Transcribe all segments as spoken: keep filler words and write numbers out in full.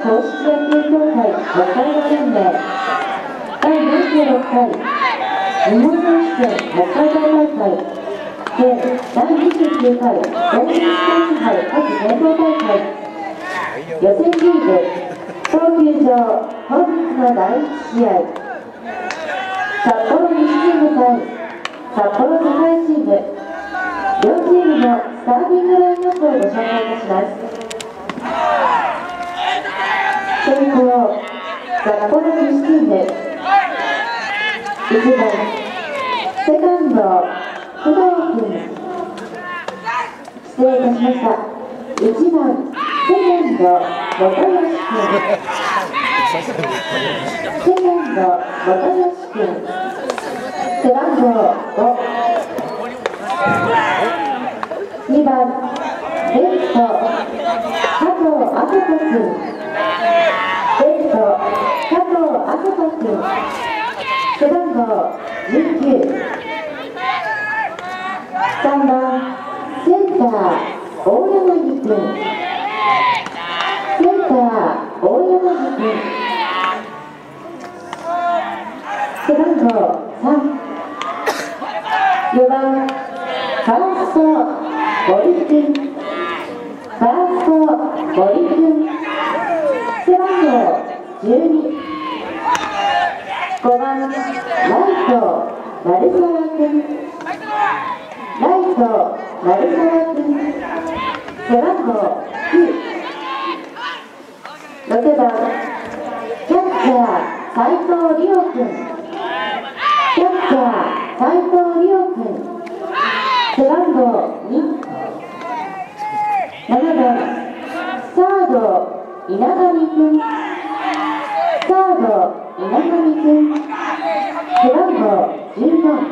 公式野球協会北海道連盟だいよんじゅうろっかい日本選手権北海道大会計だいにじゅうきゅうかい全日スポーツ杯夏全国大会予選リーグ東球場本日のだいいち試合札幌西チーム対札幌栄チーム両チームのスターティングラインナップをご紹介いたします。先攻札幌西チームいちばんセカンド工藤君失礼いたしましたいちばんセカンド元吉君セカンド元吉君背番号ごにばんレフト加藤麻子君レフト加藤麻子君背番号じゅうきゅうさんばんセンター大柳君センター大柳君背番号さんよばんファースト森君ファースト森君背番号じゅうにごばんライト鳴沢君ライト鳴沢君背番号きゅうろくばんキャッチャー斉藤理央君キャッチャー斉藤理央君背番号にななばんサード稲上君サード稲上君背番号じゅうよん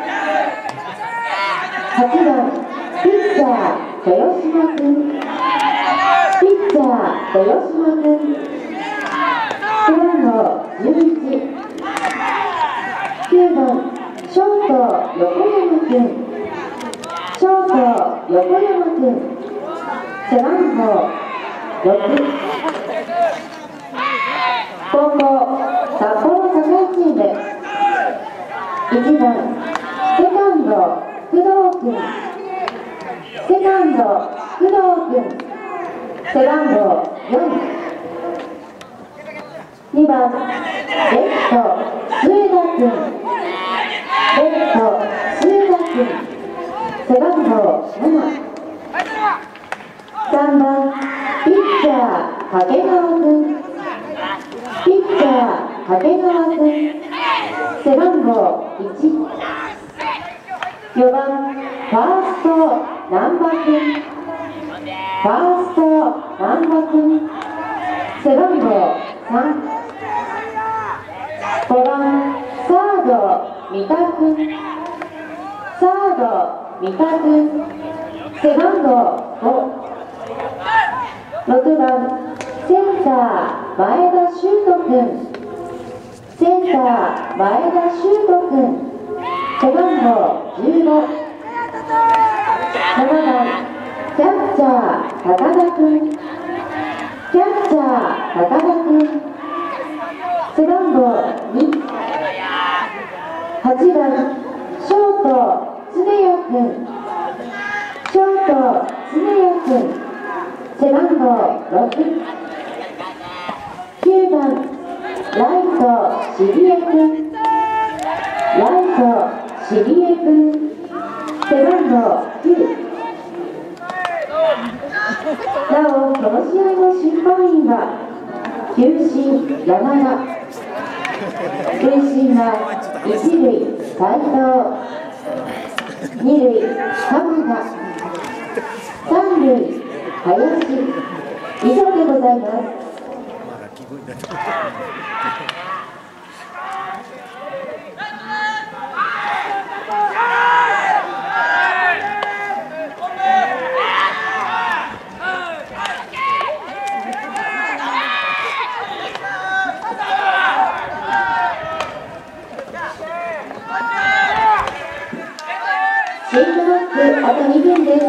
はちばんピッチャー豊島君ピッチャー豊島君背番号じゅういちきゅうばんショート横山君ショート横山君背番号ろく後攻札幌栄チームいちばんセカンド工藤君セカンド工藤君背番号よんにばんレフト末田君レフト末田君背番号ななさんばんピッチャー掛川君ピッチャー掛川君背番号いちよばんファースト難波君ファースト難波君背番号さんごばんサード三田君サード三田君背番号ごろくばんセンター前田修斗君センター前田修斗君背番号じゅうごななばんキャッチャー高田君キャッチャー高田君背番号にはちばんショート常谷君ショート常谷君背番号ろくきゅうばんライト知江君ライト知江君背番号きゅうなおこの試合の審判員は球審山田塁審はいち塁斉藤に塁浜田さん塁林以上でございます。シートノックあとにふんです。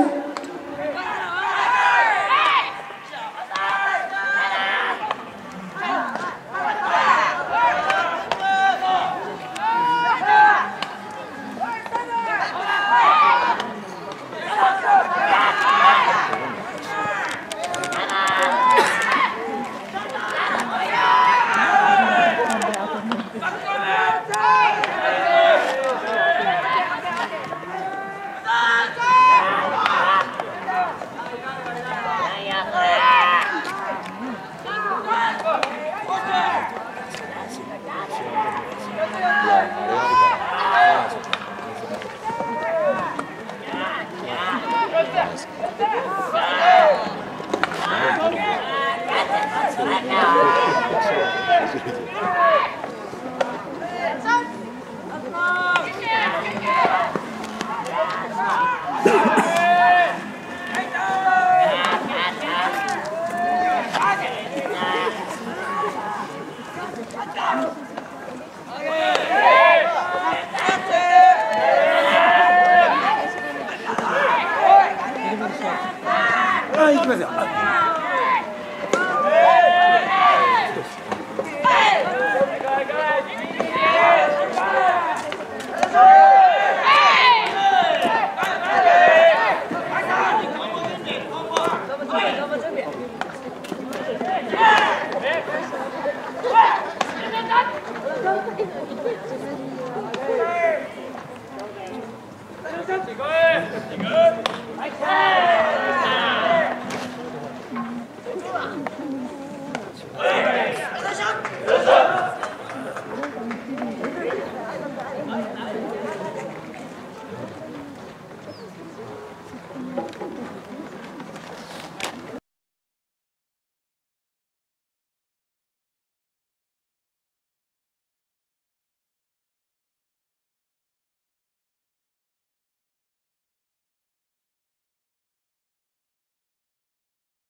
あ、行きますよ。 Go ahead.